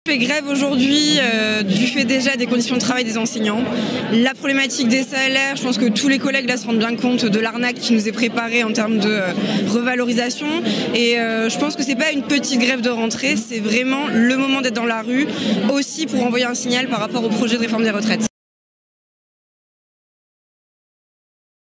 Je fais grève aujourd'hui du fait déjà des conditions de travail des enseignants. La problématique des salaires, je pense que tous les collègues là se rendent bien compte de l'arnaque qui nous est préparée en termes de revalorisation. Et je pense que c'est pas une petite grève de rentrée, c'est vraiment le moment d'être dans la rue, aussi pour envoyer un signal par rapport au projet de réforme des retraites.